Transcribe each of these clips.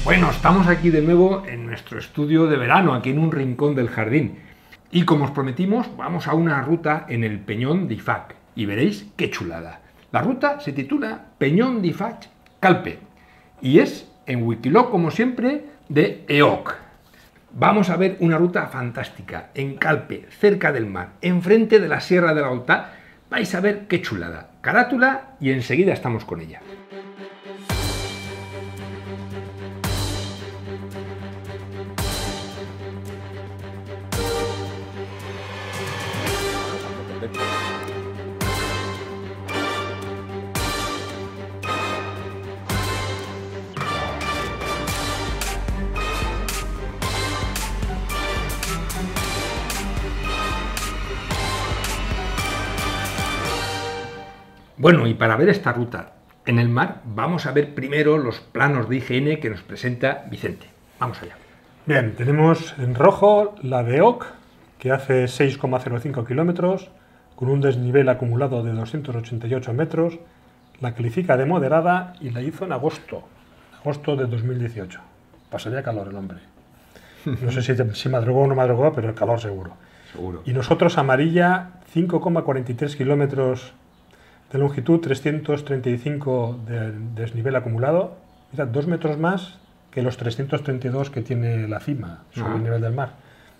Bueno, estamos aquí de nuevo en nuestro estudio de verano, aquí en un rincón del jardín. Y como os prometimos, vamos a una ruta en el Peñón d'Ifac. Y veréis qué chulada. La ruta se titula Peñón d'Ifac Calpe. Y es, en Wikiloc, como siempre, de EOC. Vamos a ver una ruta fantástica, en Calpe, cerca del mar, enfrente de la Sierra de la Oltà. Vais a ver qué chulada. Carátula y enseguida estamos con ella. Bueno, y para ver esta ruta en el mar, vamos a ver primero los planos de IGN que nos presenta Vicente. Vamos allá. Bien, tenemos en rojo la de EOC, que hace 6,05 kilómetros, con un desnivel acumulado de 288 metros. La califica de moderada y la hizo en agosto de 2018. Pasaría calor el hombre. No sé si madrugó o no madrugó, pero el calor seguro. Y nosotros amarilla, 5,43 kilómetros de longitud, 335 de desnivel acumulado. Mira, 2 metros más que los 332 que tiene la cima sobre el nivel del mar.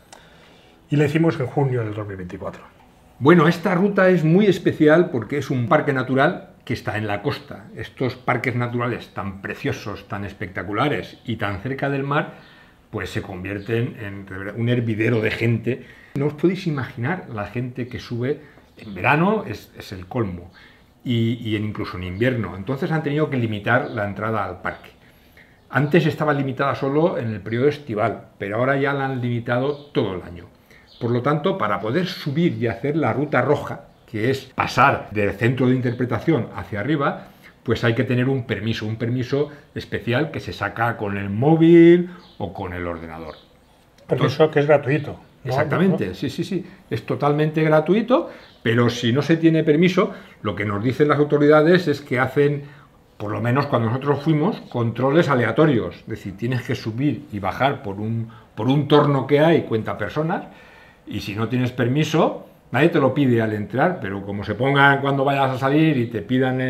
Y la hicimos en junio del 2024. Bueno, esta ruta es muy especial porque es un parque natural que está en la costa. Estos parques naturales tan preciosos, tan espectaculares y tan cerca del mar, pues se convierten en un hervidero de gente. No os podéis imaginar la gente que sube en verano, es el colmo, y incluso en invierno. Entonces han tenido que limitar la entrada al parque. Antes estaba limitada solo en el periodo estival, pero ahora ya la han limitado todo el año. Por lo tanto, para poder subir y hacer la ruta roja, que es pasar del centro de interpretación hacia arriba, pues hay que tener un permiso especial que se saca con el móvil o con el ordenador. Permiso que es gratuito, ¿no? Exactamente, ¿no? Sí, es totalmente gratuito, pero si no se tiene permiso, lo que nos dicen las autoridades es que hacen, por lo menos cuando nosotros fuimos, controles aleatorios. Es decir, tienes que subir y bajar por un torno que hay, cuenta personas, y si no tienes permiso, nadie te lo pide al entrar, pero como se pongan cuando vayas a salir y te pidan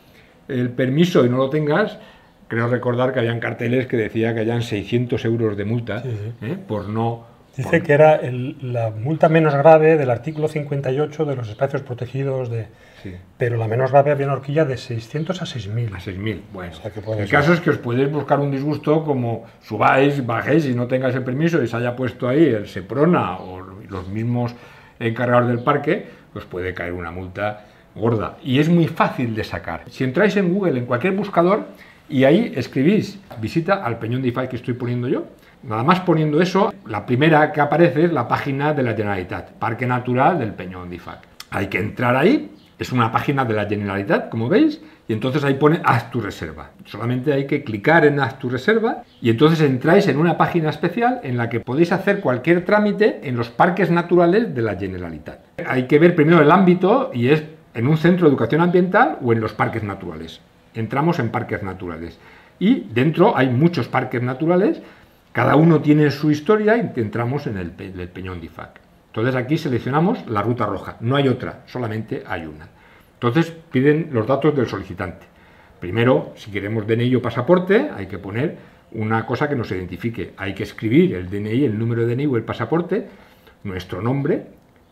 el permiso y no lo tengas, creo recordar que habían carteles que decía que hayan 600 euros de multa por no... Dice que era la multa menos grave del artículo 58 de los espacios protegidos, pero la menos grave había una horquilla de 600 a 6.000. A 6.000, bueno. O sea, que el caso es que os podéis buscar un disgusto como subáis, bajéis y no tengáis el permiso y se haya puesto ahí el Seprona o los mismos encargados del parque, os puede caer una multa gorda. Y es muy fácil de sacar. Si entráis en Google, en cualquier buscador, y ahí escribís visita al Peñón d'Ifac que estoy poniendo yo, nada más poniendo eso, la primera que aparece es la página de la Generalitat, Parque Natural del Peñón d'Ifac. Hay que entrar ahí, es una página de la Generalitat, como veis, y entonces ahí pone haz tu reserva. Solamente hay que clicar en haz tu reserva y entonces entráis en una página especial en la que podéis hacer cualquier trámite en los parques naturales de la Generalitat. Hay que ver primero el ámbito y es en un centro de educación ambiental o en los parques naturales. Entramos en parques naturales y dentro hay muchos parques naturales. Cada uno tiene su historia y entramos en el Peñón d'Ifac. Entonces aquí seleccionamos la ruta roja, no hay otra, solamente hay una. Entonces piden los datos del solicitante. Primero, si queremos DNI o pasaporte, hay que poner una cosa que nos identifique. Hay que escribir el DNI, el número de DNI o el pasaporte, nuestro nombre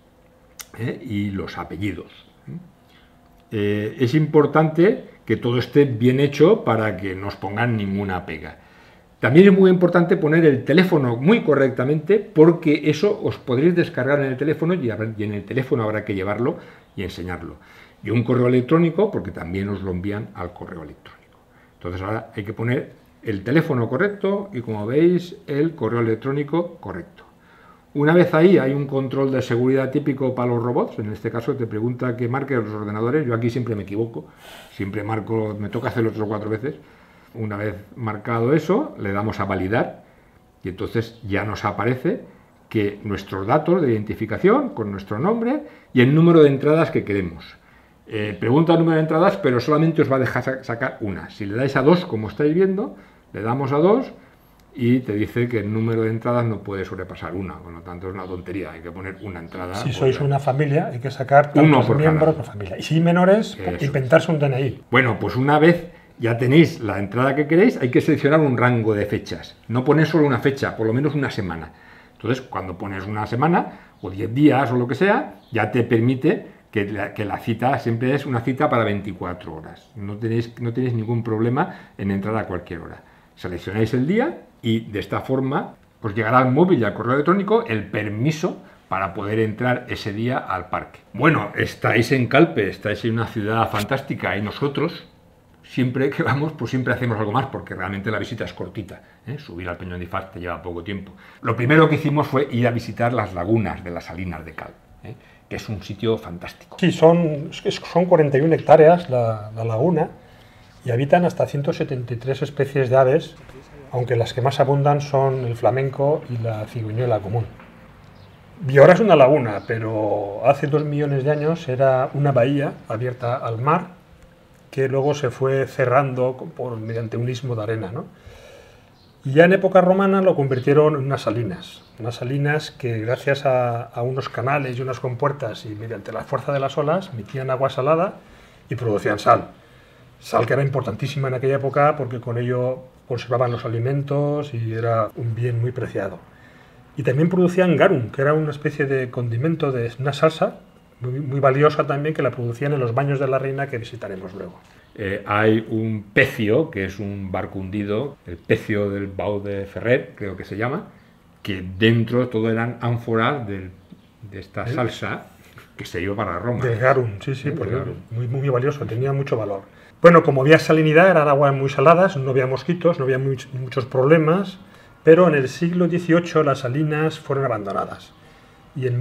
y los apellidos. Es importante que todo esté bien hecho para que no os pongan ninguna pega. También es muy importante poner el teléfono muy correctamente porque eso os podréis descargar en el teléfono y en el teléfono habrá que llevarlo y enseñarlo. Y un correo electrónico porque también os lo envían al correo electrónico. Entonces ahora hay que poner el teléfono correcto y, como veis, el correo electrónico correcto. Una vez ahí hay un control de seguridad típico para los robots. En este caso te pregunta que marques los ordenadores. Yo aquí siempre me equivoco, siempre marco, me toca hacerlo 3 o 4 veces. Una vez marcado eso, le damos a validar y entonces ya nos aparece que nuestros datos de identificación con nuestro nombre y el número de entradas que queremos. Pregunta el número de entradas, pero solamente os va a dejar sacar una. Si le dais a 2, como estáis viendo, le damos a 2 y te dice que el número de entradas no puede sobrepasar una, por lo tanto es una tontería, hay que poner una entrada. Si sois una familia, hay que sacar uno tantos por miembros cada. por familia. Y si menores, Eso. inventarse un DNI. Bueno, pues una vez ya tenéis la entrada que queréis, hay que seleccionar un rango de fechas. No poner solo una fecha, por lo menos una semana. Entonces, cuando pones una semana, o 10 días, o lo que sea, ya te permite que la cita siempre es una cita para 24 horas. No tenéis ningún problema en entrar a cualquier hora. Seleccionáis el día y de esta forma os llegará al móvil y al correo electrónico el permiso para poder entrar ese día al parque. Bueno, estáis en Calpe, estáis en una ciudad fantástica y nosotros, siempre que vamos, pues siempre hacemos algo más, porque realmente la visita es cortita, ¿eh? Subir al Peñón de Ifaz te lleva poco tiempo. Lo primero que hicimos fue ir a visitar las lagunas de las Salinas de Cal, ¿eh? Que es un sitio fantástico. Sí, son 41 hectáreas la laguna y habitan hasta 173 especies de aves, aunque las que más abundan son el flamenco y la cigüeñuela común. Y ahora es una laguna, pero hace 2 millones de años era una bahía abierta al mar, que luego se fue cerrando mediante un istmo de arena, ¿no? Y ya en época romana lo convirtieron en unas salinas que gracias a unos canales y unas compuertas y mediante la fuerza de las olas emitían agua salada y producían sal. Sal que era importantísima en aquella época porque con ello conservaban los alimentos y era un bien muy preciado. Y también producían garum, que era una especie de condimento, de una salsa muy valiosa también, que la producían en los baños de la Reina, que visitaremos luego. Hay un pecio, que es un barco hundido, el pecio del Bau de Ferrer, creo que se llama, que dentro todo eran ánforas de esta salsa que se iba para Roma. Del garum, sí, pues muy valioso, tenía mucho valor. Bueno, como había salinidad, eran aguas muy saladas, no había mosquitos, no había muchos problemas, pero en el siglo XVIII las salinas fueron abandonadas. Y en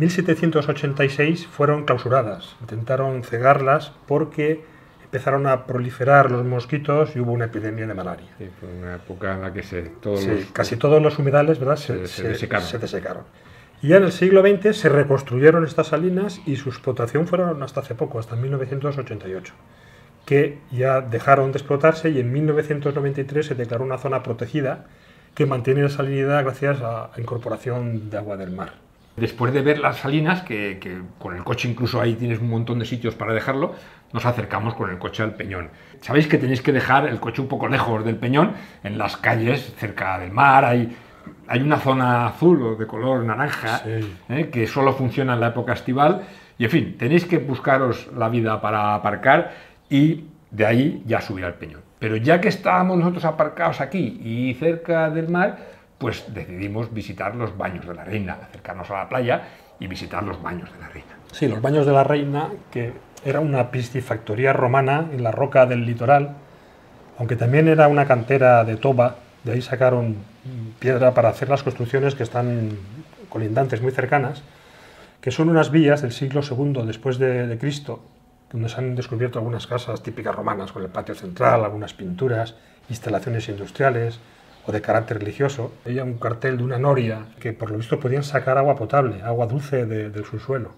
1786 fueron clausuradas. Intentaron cegarlas porque empezaron a proliferar los mosquitos y hubo una epidemia de malaria. Sí, fue una época en la que casi todos los humedales, ¿verdad? se desecaron. Y ya en el siglo XX se reconstruyeron estas salinas y su explotación fueron hasta hace poco, hasta 1988, que ya dejaron de explotarse y en 1993 se declaró una zona protegida que mantiene la salinidad gracias a la incorporación de agua del mar. Después de ver las salinas, que con el coche incluso ahí tienes un montón de sitios para dejarlo, nos acercamos con el coche al Peñón. Sabéis que tenéis que dejar el coche un poco lejos del Peñón, en las calles, cerca del mar. Hay una zona azul o de color naranja, que solo funciona en la época estival. Y en fin, tenéis que buscaros la vida para aparcar y de ahí ya subir al Peñón. Pero ya que estábamos nosotros aparcados aquí y cerca del mar, pues decidimos visitar los Baños de la Reina, acercarnos a la playa y visitar los Baños de la Reina. Sí, los Baños de la Reina, que era una piscifactoría romana en la roca del litoral, aunque también era una cantera de toba, de ahí sacaron piedra para hacer las construcciones que están colindantes, muy cercanas, que son unas vías del siglo II después de Cristo, donde se han descubierto algunas casas típicas romanas, con el patio central, algunas pinturas, instalaciones industriales o de carácter religioso. Había un cartel de una noria que por lo visto podían sacar agua potable, agua dulce del subsuelo.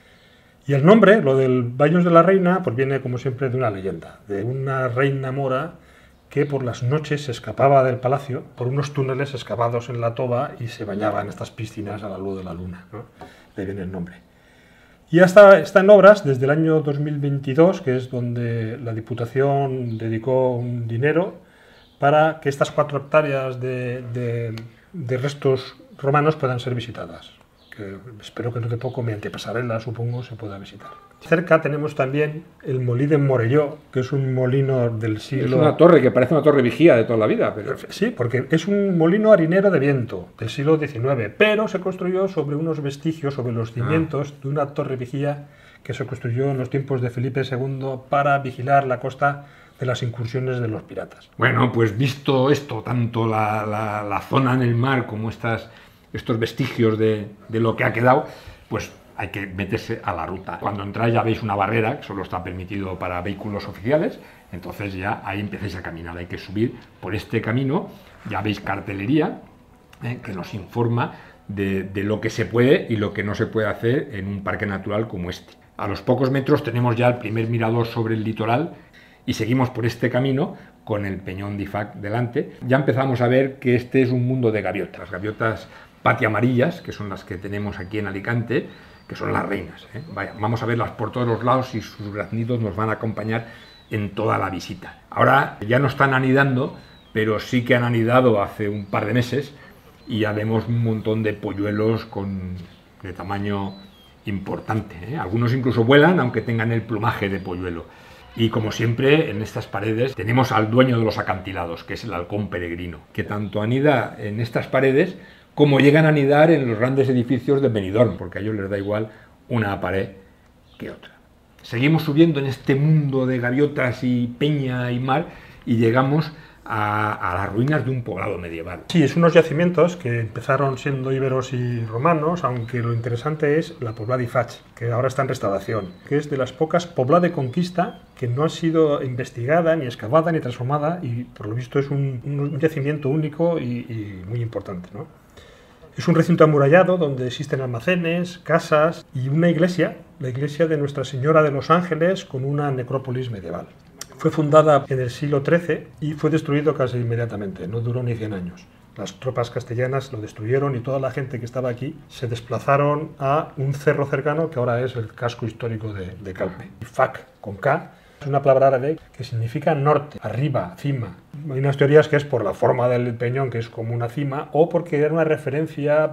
Y el nombre, lo del Baños de la Reina, pues viene como siempre de una leyenda, de una reina mora que por las noches se escapaba del palacio por unos túneles excavados en la toba y se bañaba en estas piscinas a la luz de la luna, ¿no? De ahí viene el nombre. Y ya está en obras desde el año 2022, que es donde la Diputación dedicó un dinero para que estas 4 hectáreas de restos romanos puedan ser visitadas. Que espero que dentro de poco, mediante pasarela, supongo, se pueda visitar. Cerca tenemos también el Molí de Morelló, que es un molino del siglo... Es una torre que parece una torre vigía de toda la vida. Pero... Sí, porque es un molino harinero de viento del siglo XIX, pero se construyó sobre unos vestigios, sobre los cimientos de una torre vigía que se construyó en los tiempos de Felipe II para vigilar la costa de las incursiones de los piratas. Bueno, pues visto esto, tanto la zona en el mar como estos vestigios de lo que ha quedado, pues hay que meterse a la ruta. Cuando entráis ya veis una barrera, que solo está permitido para vehículos oficiales, entonces ya ahí empezáis a caminar. Hay que subir por este camino, ya veis cartelería que nos informa de lo que se puede y lo que no se puede hacer en un parque natural como este. A los pocos metros tenemos ya el primer mirador sobre el litoral y seguimos por este camino con el Peñón d'Ifac delante. Ya empezamos a ver que este es un mundo de gaviotas. Las gaviotas patiamarillas, que son las que tenemos aquí en Alicante, que son las reinas. Vaya, vamos a verlas por todos los lados y sus graznidos nos van a acompañar en toda la visita. Ahora ya no están anidando, pero sí que han anidado hace un par de meses y ya vemos un montón de polluelos de tamaño importante. Algunos incluso vuelan, aunque tengan el plumaje de polluelo. Y como siempre, en estas paredes tenemos al dueño de los acantilados, que es el halcón peregrino, que tanto anida en estas paredes como llegan a anidar en los grandes edificios de Benidorm, porque a ellos les da igual una pared que otra. Seguimos subiendo en este mundo de gaviotas y peña y mar y llegamos a las ruinas de un poblado medieval. Sí, es unos yacimientos que empezaron siendo íberos y romanos, aunque lo interesante es la Pobla d'Ifac, que ahora está en restauración, que es de las pocas Pobla de conquista que no ha sido investigada, ni excavada, ni transformada, y por lo visto es un yacimiento único y muy importante, ¿no? Es un recinto amurallado donde existen almacenes, casas y una iglesia, la iglesia de Nuestra Señora de los Ángeles, con una necrópolis medieval. Fue fundada en el siglo XIII y fue destruido casi inmediatamente, no duró ni 100 años. Las tropas castellanas lo destruyeron y toda la gente que estaba aquí se desplazaron a un cerro cercano que ahora es el casco histórico de Calpe. Ifac, con K, es una palabra árabe que significa norte, arriba, cima. Hay unas teorías que es por la forma del peñón, que es como una cima, o porque era una referencia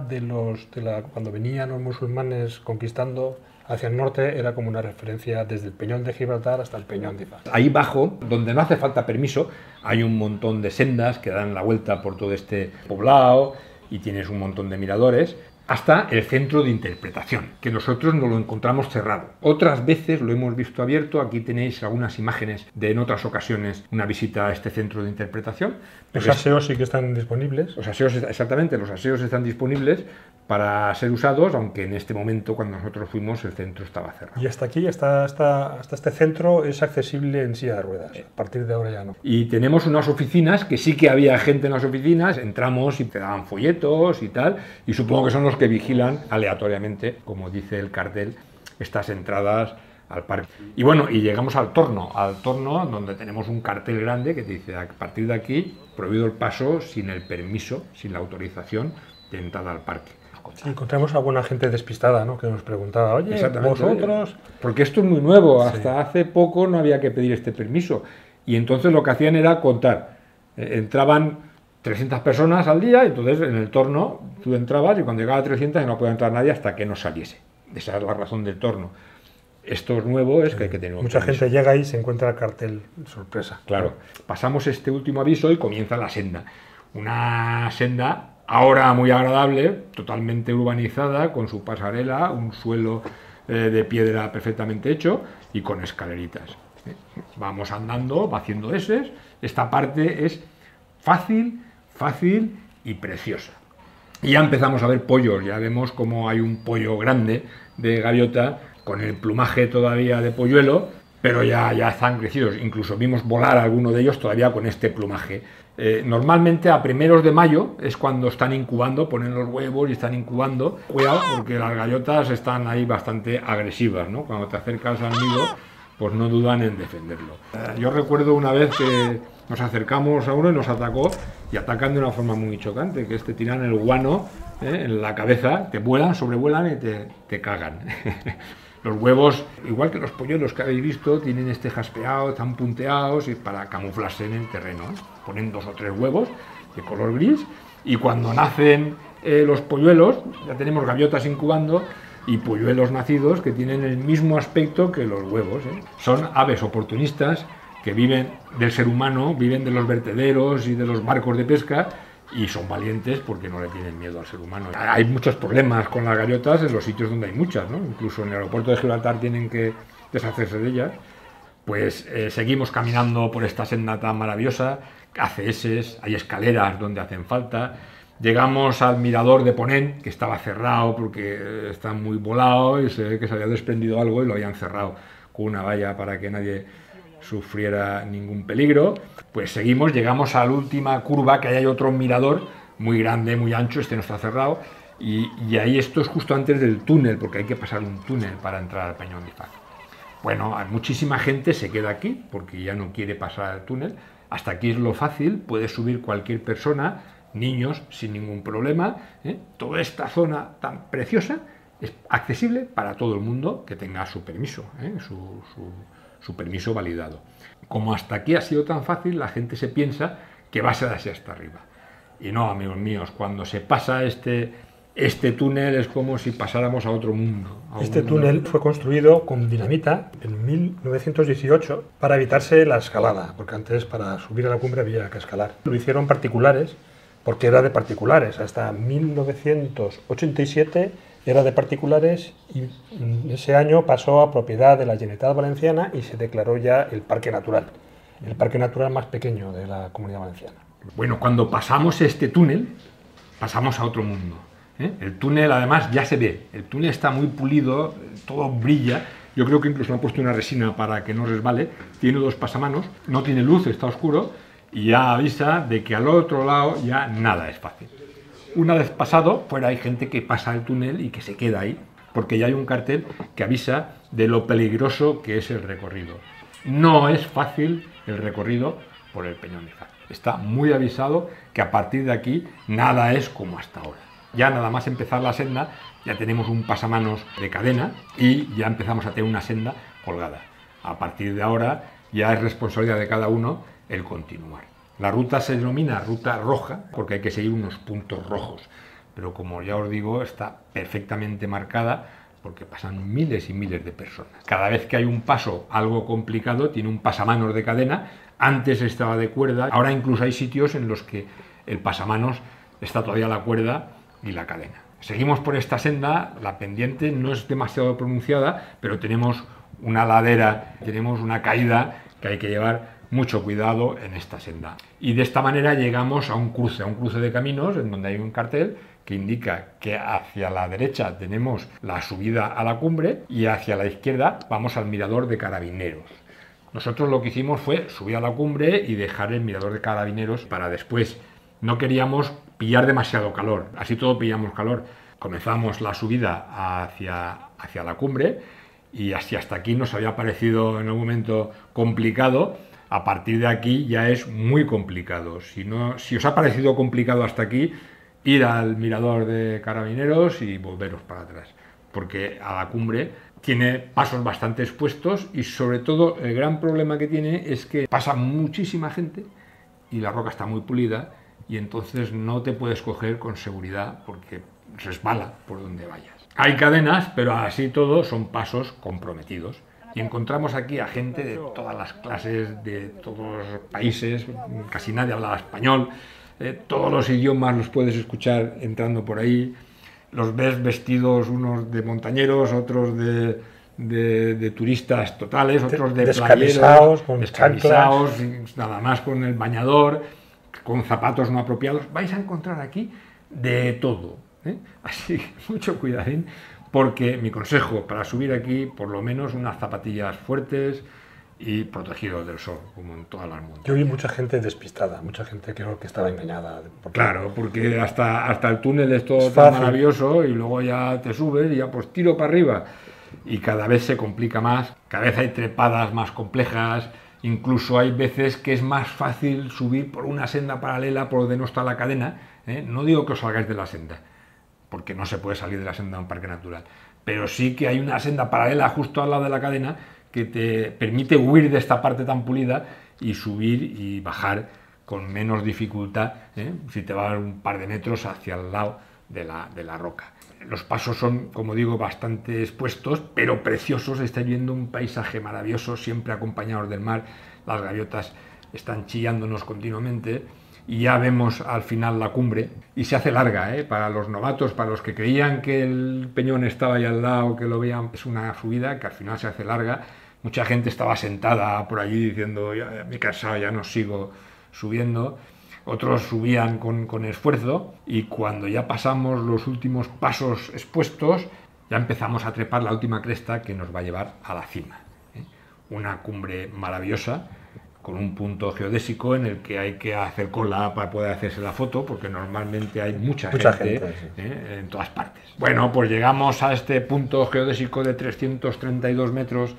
cuando venían los musulmanes conquistando hacia el norte, era como una referencia desde el Peñón de Gibraltar hasta el Peñón d'Ifac. Ahí abajo, donde no hace falta permiso, hay un montón de sendas que dan la vuelta por todo este poblado y tienes un montón de miradores, hasta el centro de interpretación, que nosotros no lo encontramos cerrado. Otras veces lo hemos visto abierto. Aquí tenéis algunas imágenes de, en otras ocasiones, una visita a este centro de interpretación. Los aseos sí que están disponibles. Los aseos, exactamente, los aseos están disponibles para ser usados, aunque en este momento, cuando nosotros fuimos, el centro estaba cerrado. Y hasta aquí, hasta este centro, es accesible en silla de ruedas. A partir de ahora ya no. Y tenemos unas oficinas, que sí que había gente en las oficinas, entramos y te daban folletos y tal, y supongo que son los que vigilan aleatoriamente, como dice el cartel, estas entradas al parque. Y bueno, y llegamos al torno donde tenemos un cartel grande que dice: a partir de aquí, prohibido el paso sin el permiso, sin la autorización de entrada al parque. Sí, encontramos a alguna gente despistada, ¿no?, que nos preguntaba: oye, vosotros... Porque esto es muy nuevo, hasta hace poco no había que pedir este permiso. Y entonces lo que hacían era contar. Entraban 300 personas al día, entonces en el torno tú entrabas y cuando llegaba a 300 no podía entrar nadie hasta que no saliese. Esa es la razón del torno. Esto es nuevo, es que hay que tener un Mucha permiso. gente llega ahí y se encuentra el cartel sorpresa. Claro. Pasamos este último aviso y comienza la senda. Una senda ahora muy agradable, totalmente urbanizada, con su pasarela, un suelo de piedra perfectamente hecho y con escaleritas. Vamos andando, va haciendo eses. Esta parte es fácil y preciosa. Y ya empezamos a ver pollos, ya vemos como hay un pollo grande de gaviota con el plumaje todavía de polluelo, pero ya están crecidos. Incluso vimos volar a alguno de ellos todavía con este plumaje. Normalmente a primeros de mayo es cuando están incubando, ponen los huevos y están incubando. Cuidado, porque las gaviotas están ahí bastante agresivas, ¿no? Cuando te acercas al nido, pues no dudan en defenderlo. Yo recuerdo una vez que nos acercamos a uno y nos atacó, y atacan de una forma muy chocante, que es te tiran el guano en la cabeza, te vuelan, sobrevuelan y te cagan. Los huevos, igual que los polluelos que habéis visto, tienen este jaspeado, están punteados y para camuflarse en el terreno. Ponen 2 o 3 huevos de color gris y cuando nacen los polluelos, ya tenemos gaviotas incubando y polluelos nacidos que tienen el mismo aspecto que los huevos. Son aves oportunistas que viven del ser humano, viven de los vertederos y de los barcos de pesca y son valientes porque no le tienen miedo al ser humano. Hay muchos problemas con las gaviotas en los sitios donde hay muchas, ¿no? Incluso en el aeropuerto de Gibraltar tienen que deshacerse de ellas. Pues seguimos caminando por esta senda tan maravillosa, hace eses, hay escaleras donde hacen falta. Llegamos al mirador de Ponent, que estaba cerrado porque está muy volado y se ve que se había desprendido algo y lo habían cerrado con una valla para que nadie sufriera ningún peligro. Pues seguimos, llegamos a la última curva, que ahí hay otro mirador muy grande, muy ancho, este no está cerrado, y ahí esto es justo antes del túnel, porque hay que pasar un túnel para entrar al Peñón d'Ifac. Bueno, muchísima gente se queda aquí porque ya no quiere pasar el túnel. Hasta aquí es lo fácil, puede subir cualquier persona, niños sin ningún problema. Toda esta zona tan preciosa es accesible para todo el mundo que tenga su permiso, su permiso validado. Como hasta aquí ha sido tan fácil, la gente se piensa que va a ser así hasta arriba. Y no, amigos míos, cuando se pasa este túnel es como si pasáramos a otro mundo. Este túnel fue construido con dinamita en 1918 para evitarse la escalada, porque antes para subir a la cumbre había que escalar. Lo hicieron particulares, porque era de particulares. Hasta 1987 era de particulares y ese año pasó a propiedad de la Generalitat Valenciana y se declaró ya el parque natural más pequeño de la Comunidad Valenciana. Bueno, cuando pasamos este túnel, pasamos a otro mundo. El túnel además ya se ve, el túnel está muy pulido, todo brilla. Yo creo que incluso le han puesto una resina para que no resbale. Tiene 2 pasamanos, no tiene luz, está oscuro y ya avisa de que al otro lado ya nada es fácil. Una vez pasado, fuera hay gente que pasa el túnel y que se queda ahí, porque ya hay un cartel que avisa de lo peligroso que es el recorrido. No es fácil el recorrido por el Peñón de Faz. Está muy avisado que a partir de aquí nada es como hasta ahora. Ya nada más empezar la senda, ya tenemos un pasamanos de cadena y ya empezamos a tener una senda colgada. A partir de ahora ya es responsabilidad de cada uno el continuar. La ruta se denomina ruta roja porque hay que seguir unos puntos rojos, pero como ya os digo, está perfectamente marcada porque pasan miles y miles de personas. Cada vez que hay un paso algo complicado, tiene un pasamanos de cadena. Antes estaba de cuerda, ahora incluso hay sitios en los que el pasamanos está todavía la cuerda y la cadena. Seguimos por esta senda, la pendiente no es demasiado pronunciada, pero tenemos una ladera, tenemos una caída que hay que llevar mucho cuidado en esta senda. Y de esta manera llegamos a un cruce de caminos en donde hay un cartel que indica que hacia la derecha tenemos la subida a la cumbre y hacia la izquierda vamos al mirador de Carabineros. Nosotros lo que hicimos fue subir a la cumbre y dejar el mirador de Carabineros para después. No queríamos pillar demasiado calor, así todo pillamos calor. Comenzamos la subida hacia la cumbre y hasta aquí nos había parecido en un momento complicado. A partir de aquí ya es muy complicado. Si os ha parecido complicado hasta aquí, ir al mirador de Carabineros y volveros para atrás, porque a la cumbre tiene pasos bastante expuestos y sobre todo el gran problema que tiene es que pasa muchísima gente y la roca está muy pulida y entonces no te puedes coger con seguridad porque resbala por donde vayas. Hay cadenas, pero así todo son pasos comprometidos. Y encontramos aquí a gente de todas las clases, de todos los países, casi nadie hablaba español, todos los idiomas los puedes escuchar entrando por ahí, los ves vestidos unos de montañeros, otros de turistas totales, otros de playeros, descamisados, nada más con el bañador, con zapatos no apropiados. Vais a encontrar aquí de todo, así que mucho cuidadín. Porque mi consejo para subir aquí, por lo menos unas zapatillas fuertes y protegidos del sol, como en todas las montañas. Yo vi mucha gente despistada, mucha gente creo que estaba engañada. Claro, porque hasta el túnel es todo tan maravilloso y luego ya te subes y ya pues tiro para arriba. Y cada vez se complica más, cada vez hay trepadas más complejas, incluso hay veces que es más fácil subir por una senda paralela por donde no está la cadena. No digo que os salgáis de la senda, porque no se puede salir de la senda de un parque natural, pero sí que hay una senda paralela justo al lado de la cadena que te permite huir de esta parte tan pulida y subir y bajar con menos dificultad, si te vas un par de metros hacia el lado de la roca. Los pasos son, como digo, bastante expuestos, pero preciosos. Estáis viendo un paisaje maravilloso, siempre acompañados del mar. Las gaviotas están chillándonos continuamente. Y ya vemos al final la cumbre y se hace larga, para los novatos, para los que creían que el peñón estaba ahí al lado, que lo veían, es una subida que al final se hace larga. Mucha gente estaba sentada por allí diciendo, ya me he cansado, ya no sigo subiendo. Otros subían con esfuerzo y cuando ya pasamos los últimos pasos expuestos, ya empezamos a trepar la última cresta que nos va a llevar a la cima. Una cumbre maravillosa, con un punto geodésico en el que hay que hacer cola para poder hacerse la foto, porque normalmente hay mucha gente sí. En todas partes. Bueno, pues llegamos a este punto geodésico de 332 metros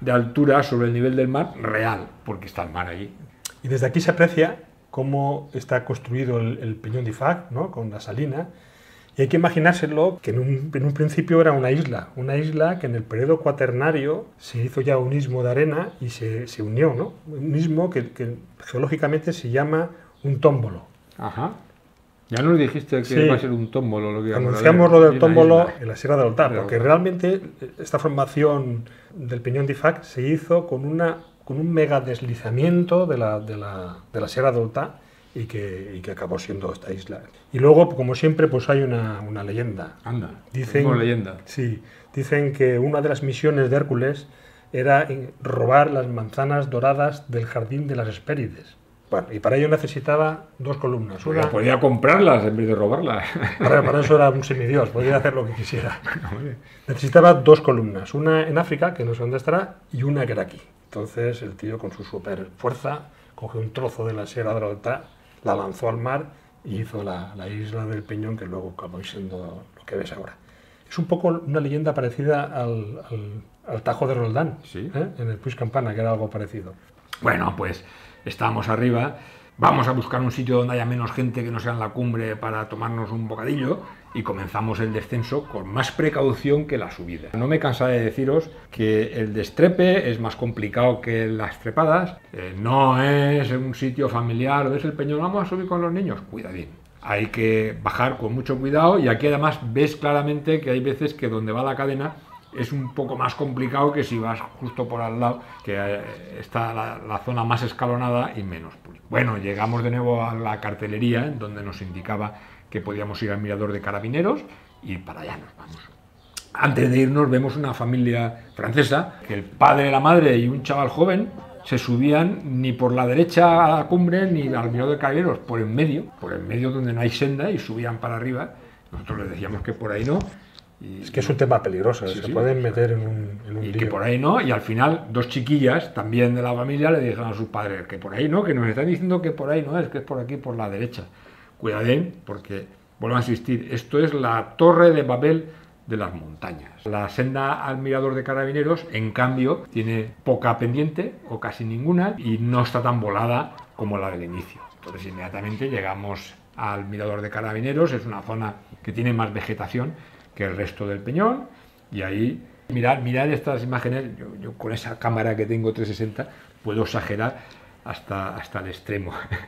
de altura sobre el nivel del mar real, porque está el mar allí. Y desde aquí se aprecia cómo está construido el Peñón d'Ifac, ¿no? Con la salina. Y hay que imaginárselo que en un principio era una isla que en el periodo cuaternario se hizo ya un istmo de arena y se unió, ¿no? Un istmo que geológicamente se llama un tómbolo. Ajá. Ya nos dijiste que va a ser un tómbolo lo que anunciamos lo del tómbolo en la Sierra de Oltá, porque realmente esta formación del Peñón d'Ifac se hizo con un mega deslizamiento de la Sierra de Oltá y que acabó siendo esta isla. Y luego, como siempre, pues hay una leyenda. Anda, dicen, leyenda. Sí, dicen que una de las misiones de Hércules era robar las manzanas doradas del jardín de las Hespérides. Bueno, y para ello necesitaba 2 columnas. Podía comprarlas en vez de robarlas. Para eso era un semidios, podía hacer lo que quisiera. Necesitaba 2 columnas, una en África, que no sé dónde estará, y una que era aquí. Entonces el tío, con su super fuerza, cogió un trozo de la Sierra de Oltá, la lanzó al mar y hizo la isla del Peñón, que luego acabó siendo lo que ves ahora. Es un poco una leyenda parecida al Tajo de Roldán, ¿sí? En el Puig Campana, que era algo parecido. Bueno, pues estamos arriba, vamos a buscar un sitio donde haya menos gente que no sea en la cumbre para tomarnos un bocadillo y comenzamos el descenso con más precaución que la subida. No me cansaré de deciros que el destrepe es más complicado que las trepadas, no es un sitio familiar, ves el Peñón, vamos a subir con los niños, cuidadín. Hay que bajar con mucho cuidado y aquí además ves claramente que hay veces que donde va la cadena es un poco más complicado que si vas justo por al lado, que está la zona más escalonada y menos público. Bueno, llegamos de nuevo a la cartelería, en donde nos indicaba que podíamos ir al mirador de Carabineros y para allá nos vamos. Antes de irnos vemos una familia francesa, que el padre, la madre y un chaval joven se subían ni por la derecha a la cumbre ni al mirador de Carabineros, por el medio donde no hay senda, y subían para arriba. Nosotros les decíamos que por ahí no. Es que es un tema peligroso, se pueden meter en un lío. Y que por ahí no, y al final 2 chiquillas también de la familia le dijeron a sus padres que por ahí no, que nos están diciendo que por ahí no es, que es por aquí, por la derecha. Cuidadén, porque, vuelvo a insistir, esto es la Torre de Babel de las montañas. La senda al mirador de Carabineros, en cambio, tiene poca pendiente o casi ninguna y no está tan volada como la del inicio. Entonces inmediatamente llegamos al mirador de Carabineros, es una zona que tiene más vegetación que el resto del Peñón, y ahí mirad estas imágenes. Yo con esa cámara que tengo 360 puedo exagerar hasta el extremo,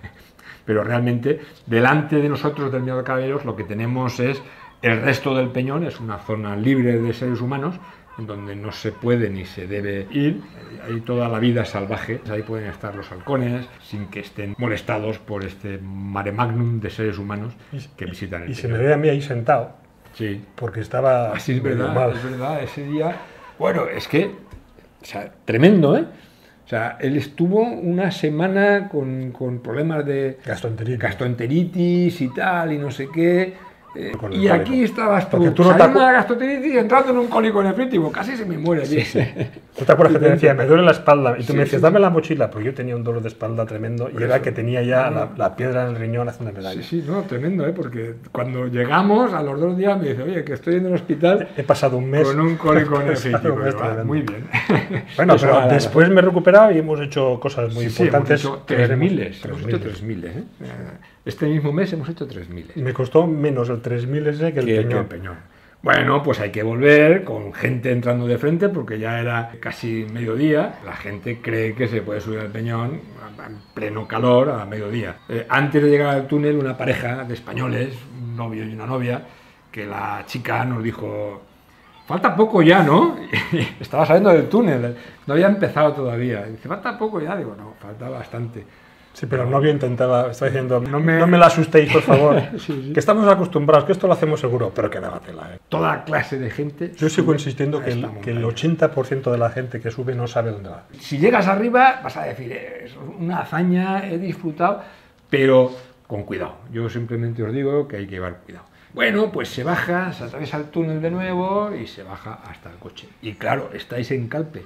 pero realmente delante de nosotros del mirador de Carabineros lo que tenemos es el resto del Peñón. Es una zona libre de seres humanos en donde no se puede ni se debe ir, hay toda la vida salvaje, ahí pueden estar los halcones sin que estén molestados por este mare magnum de seres humanos que visitan el Peñón. Y se me ve a mí ahí sentado. Sí. Porque estaba así es verdad, ese día. Bueno, es que, o sea, tremendo, ¿eh? O sea, él estuvo una semana con problemas de gastroenteritis y tal, y no sé qué. Y aquí estabas tú saliendo de la gastroenteritis y entrando en un cólico nefrítico. Casi se me muere allí. Sí. ¿No te acuerdas que te decía, me duele la espalda? Y tú me decías, dame la mochila, porque yo tenía un dolor de espalda tremendo y era que tenía ya la piedra en el riñón haciendo medalla. Sí, no, tremendo, porque cuando llegamos a los 2 días me dice, oye, que estoy en el hospital. He pasado un mes con un cólico nefrítico. Muy bien. Bueno, pero después me he recuperado y hemos hecho cosas muy importantes. Hemos hecho 3.000. Hemos hecho 3.000, ¿eh? Este mismo mes hemos hecho 3.000. Me costó menos el 3.000 ese que el Peñón. Bueno, pues hay que volver con gente entrando de frente porque ya era casi mediodía. La gente cree que se puede subir al Peñón en pleno calor a mediodía. Antes de llegar al túnel, una pareja de españoles, un novio y una novia, que la chica nos dijo, falta poco ya, ¿no? Estaba saliendo del túnel, no había empezado todavía. Dice, falta poco ya. Digo, no, falta bastante. Sí, pero el novio estaba diciendo, no me la asustéis, por favor, sí. Que estamos acostumbrados, que esto lo hacemos seguro, pero que daba tela. Toda clase de gente. Yo sigo insistiendo que el 80% de la gente que sube no sabe dónde va. Si llegas arriba vas a decir, es una hazaña, he disfrutado, pero con cuidado. Yo simplemente os digo que hay que llevar cuidado. Bueno, pues se baja, se atraviesa el túnel de nuevo y se baja hasta el coche. Y claro, estáis en Calpe.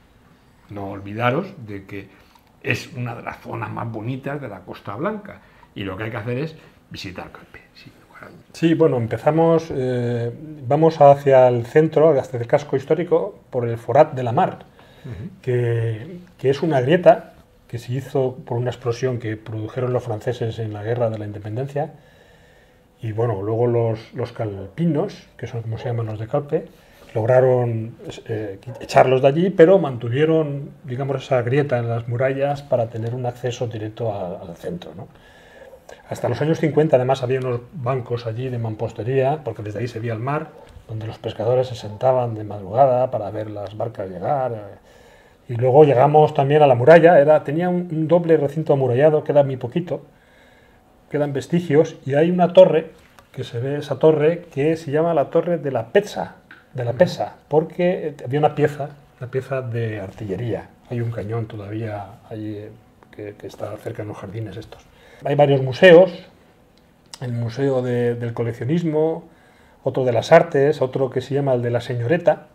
No olvidaros de que es una de las zonas más bonitas de la Costa Blanca y lo que hay que hacer es visitar Calpe. Sí, bueno, empezamos, vamos hacia el centro, hacia el casco histórico, por el Forat de la Mar. que es una grieta que se hizo por una explosión que produjeron los franceses en la Guerra de la Independencia. Y bueno, luego los calpinos, que son como se llaman los de Calpe, lograron echarlos de allí, pero mantuvieron, digamos, esa grieta en las murallas para tener un acceso directo al centro, ¿no? Hasta los años 50, además, había unos bancos allí de mampostería, porque desde ahí se veía el mar, donde los pescadores se sentaban de madrugada para ver las barcas llegar. Y luego llegamos también a la muralla, tenía un doble recinto amurallado, queda muy poquito, quedan vestigios, y hay una torre, que se ve esa torre, que se llama la Torre de la Pesa, porque había una pieza de artillería. Hay un cañón todavía allí que está cerca de los jardines estos. Hay varios museos, el Museo del Coleccionismo, otro de las Artes, otro que se llama el de la Señoreta,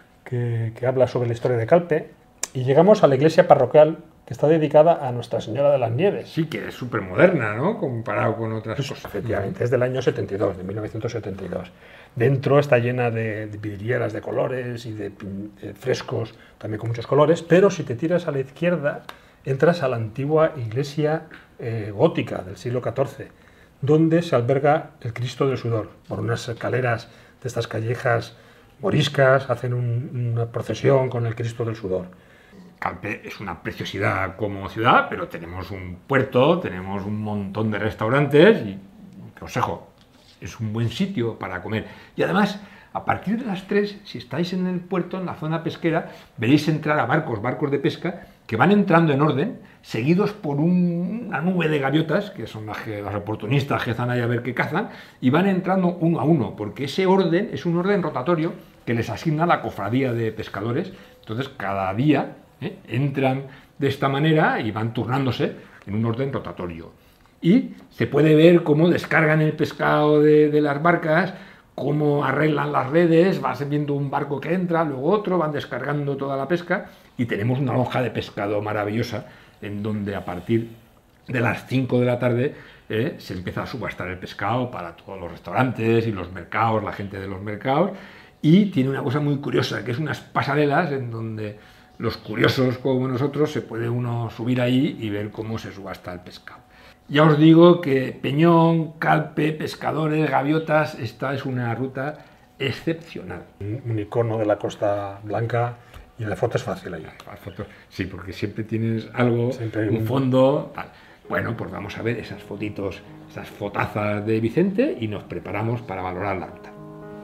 que habla sobre la historia de Calpe, y llegamos a la iglesia parroquial, que está dedicada a Nuestra Señora de las Nieves. Sí, que es súper moderna, ¿no? Comparado con otras cosas. Efectivamente, es del año 72, de 1972. Dentro está llena de vidrieras de colores y de frescos también con muchos colores, pero si te tiras a la izquierda, entras a la antigua iglesia gótica del siglo XIV, donde se alberga el Cristo del Sudor. Por unas escaleras de estas callejas moriscas hacen una procesión con el Cristo del Sudor. Calpe es una preciosidad como ciudad, pero tenemos un puerto, tenemos un montón de restaurantes y, consejo, es un buen sitio para comer. Y además, a partir de las 3, si estáis en el puerto, en la zona pesquera, veréis entrar a barcos de pesca, que van entrando en orden, seguidos por una nube de gaviotas, que son las oportunistas que están ahí a ver qué cazan, y van entrando uno a uno, porque ese orden es un orden rotatorio que les asigna la cofradía de pescadores. Entonces, cada día entran de esta manera y van turnándose en un orden rotatorio. Y se puede ver cómo descargan el pescado de las barcas, cómo arreglan las redes, vas viendo un barco que entra, luego otro, van descargando toda la pesca, y tenemos una lonja de pescado maravillosa, en donde a partir de las 5 de la tarde se empieza a subastar el pescado para todos los restaurantes y los mercados, la gente de los mercados, y tiene una cosa muy curiosa, que es unas pasarelas en donde los curiosos como nosotros se puede uno subir ahí y ver cómo se subasta el pescado. Ya os digo que Peñón, Calpe, pescadores, gaviotas, esta es una ruta excepcional. Un icono de la Costa Blanca, y la foto es fácil ahí. Sí, porque siempre tienes algo, un fondo, tal. Bueno, pues vamos a ver esas fotitos, esas fotazas de Vicente, y nos preparamos para valorar la ruta.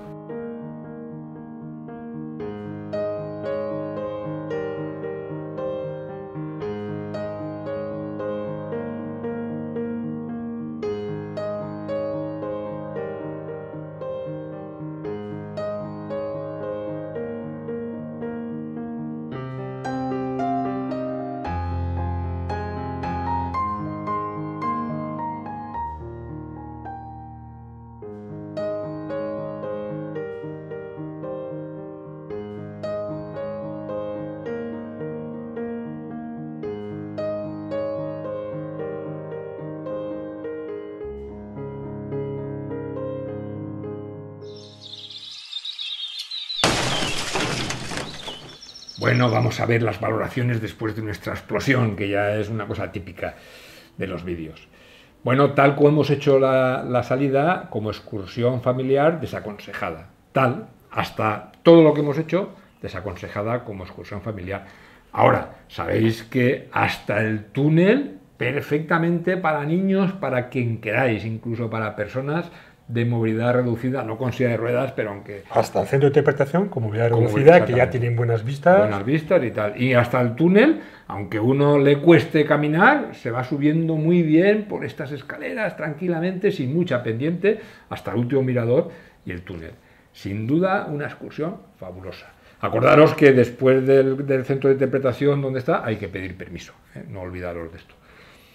Bueno, vamos a ver las valoraciones después de nuestra explosión, que ya es una cosa típica de los vídeos. Bueno, tal como hemos hecho la salida, como excursión familiar, desaconsejada. Tal, hasta todo lo que hemos hecho, desaconsejada como excursión familiar. Ahora, sabéis que hasta el túnel, perfectamente para niños, para quien queráis, incluso para personas de movilidad reducida, no con silla de ruedas, pero aunque... Hasta el centro de interpretación, con movilidad reducida, que ya tienen buenas vistas. Buenas vistas y tal. Y hasta el túnel, aunque uno le cueste caminar, se va subiendo muy bien por estas escaleras, tranquilamente, sin mucha pendiente, hasta el último mirador y el túnel. Sin duda, una excursión fabulosa. Acordaros que después del centro de interpretación donde está, hay que pedir permiso, no olvidaros de esto.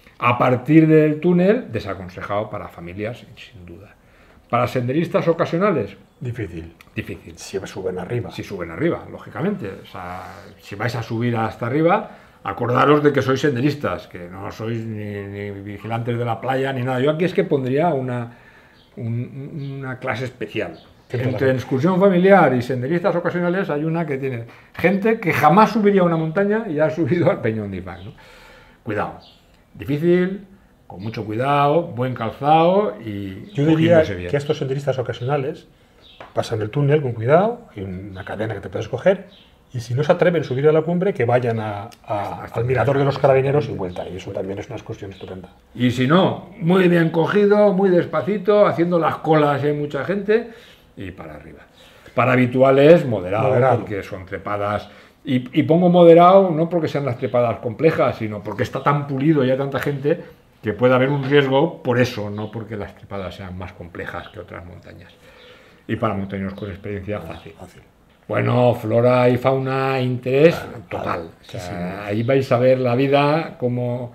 A partir del túnel, desaconsejado para familias, sin duda. Para senderistas ocasionales, difícil. Si suben arriba. Si suben arriba, lógicamente. O sea, si vais a subir hasta arriba, acordaros de que sois senderistas, que no sois ni vigilantes de la playa ni nada. Yo aquí es que pondría una clase especial. Entre excursión familiar y senderistas ocasionales hay una que tiene gente que jamás subiría a una montaña y ha subido al Peñón de Ifac, ¿no? Cuidado, difícil, con mucho cuidado, buen calzado y yo diría bien. Que estos senderistas ocasionales pasan el túnel con cuidado, hay una cadena que te puedes coger, y si no se atreven a subir a la cumbre, que vayan al mirador de los Carabineros y vuelta, y eso también es una excursión estupenda. Y si no, muy bien cogido, muy despacito, haciendo las colas, hay mucha gente, y para arriba. Para habituales, moderado, porque son trepadas. Y pongo moderado no porque sean las trepadas complejas, sino porque está tan pulido y hay tanta gente que puede haber un riesgo por eso, no porque las trepadas sean más complejas que otras montañas. Y para montañeros con experiencia, fácil. Bueno, flora y fauna, interés total. O sea, ahí vais a ver la vida cómo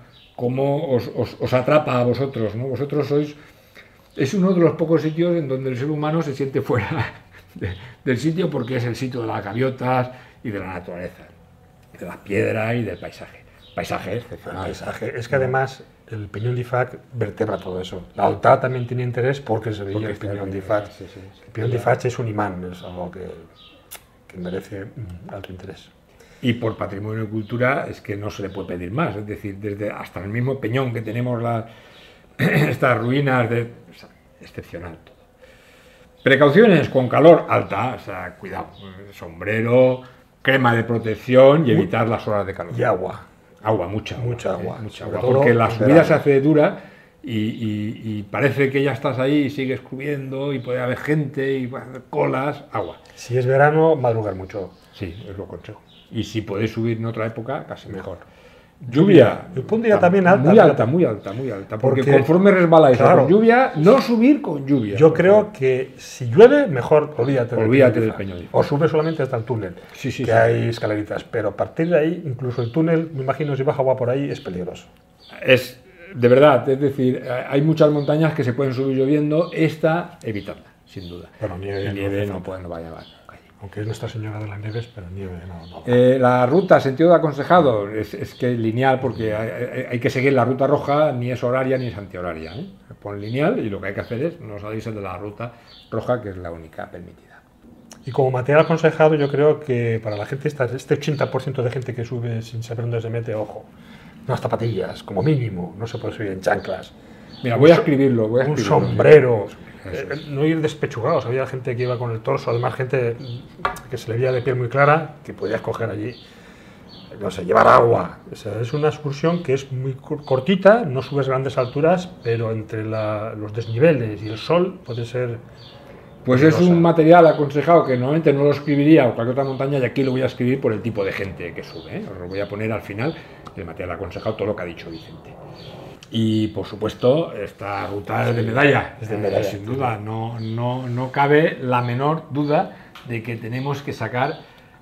os atrapa a vosotros, ¿no? Vosotros sois... Es uno de los pocos sitios en donde el ser humano se siente fuera del sitio, porque es el sitio de las gaviotas y de la naturaleza, de la piedra y del paisaje. Paisaje excepcional. Paisaje. Es que además el Peñón de Ifac vertebra todo eso. La Alta también tiene interés porque se veía el Peñón de Ifac. El Peñón de Ifac es un imán, es algo que merece alto interés. Y por patrimonio y cultura es que no se le puede pedir más, es decir, desde hasta el mismo peñón que tenemos estas ruinas, excepcional todo. Precauciones con calor alta, o sea, cuidado, sombrero, crema de protección y evitar las horas de calor. Y agua. Agua, mucha agua. Mucha agua, porque la subida se hace dura y parece que ya estás ahí y sigues subiendo y puede haber gente y colas, agua. Si es verano, madrugar mucho. Sí, es lo consejo. Y si podéis subir en otra época, casi mejor. Lluvia. Yo pondría también alta. Muy alta. Porque conforme resbaláis con lluvia, no subir con lluvia. Yo creo que si llueve, mejor olvídate del Peñón. O sube solamente hasta el túnel, que hay escaleritas. Pero a partir de ahí, incluso el túnel, me imagino si baja agua por ahí, es peligroso. Es de verdad, es decir, hay muchas montañas que se pueden subir lloviendo. Esta, evitadla, sin duda. Bueno, nieve no va a llevar. Aunque es Nuestra Señora de las Nieves, pero nieve no. La ruta, sentido de aconsejado, es que lineal, porque hay que seguir la ruta roja, ni es horaria ni es antihoraria, ¿eh? Pon lineal y lo que hay que hacer es no salirse de la ruta roja, que es la única permitida. Y como material aconsejado, yo creo que para la gente, este 80% de gente que sube sin saber dónde se mete, ojo, unas zapatillas, como mínimo, no se puede subir en chanclas. Mira, voy a escribirlo. Un sombrero. No ir despechugados, había gente que iba con el torso, además gente que se le veía de piel muy clara, que podías coger allí, no sé, llevar agua. O sea, es una excursión que es muy cortita, no subes grandes alturas, pero entre los desniveles y el sol puede ser... Pues es un material aconsejado que normalmente no lo escribiría o cualquier otra montaña, y aquí lo voy a escribir por el tipo de gente que sube, ¿eh? Os lo voy a poner al final, el material aconsejado, todo lo que ha dicho Vicente. Y por supuesto, esta ruta es de medalla, sin duda, no cabe la menor duda de que tenemos que sacar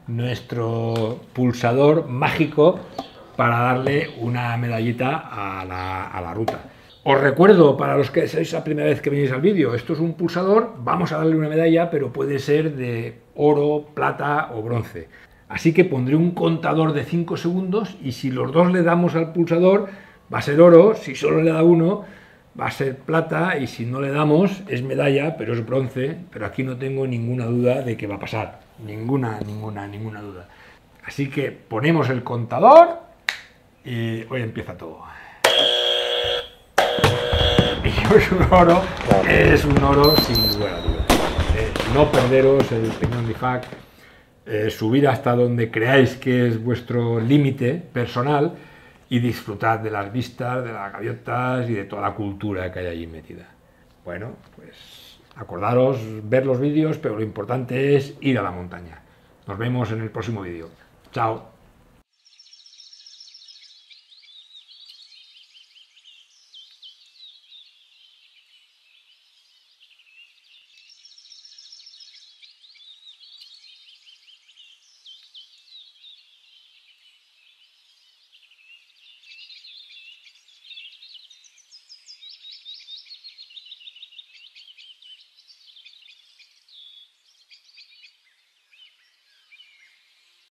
nuestro pulsador mágico para darle una medallita a la ruta. Os recuerdo, para los que sois la primera vez que venís al vídeo, esto es un pulsador, vamos a darle una medalla, pero puede ser de oro, plata o bronce. Así que pondré un contador de 5 segundos y si los dos le damos al pulsador, va a ser oro, si solo le da uno, va a ser plata, y si no le damos, es medalla, pero es bronce, pero aquí no tengo ninguna duda de que va a pasar, ninguna duda. Así que ponemos el contador y hoy empieza todo. Y es un oro sin lugar a dudas. No perderos el Peñón de Ifac, subir hasta donde creáis que es vuestro límite personal, y disfrutad de las vistas, de las gaviotas y de toda la cultura que hay allí metida. Bueno, pues acordaros, ver los vídeos, pero lo importante es ir a la montaña. Nos vemos en el próximo vídeo. Chao.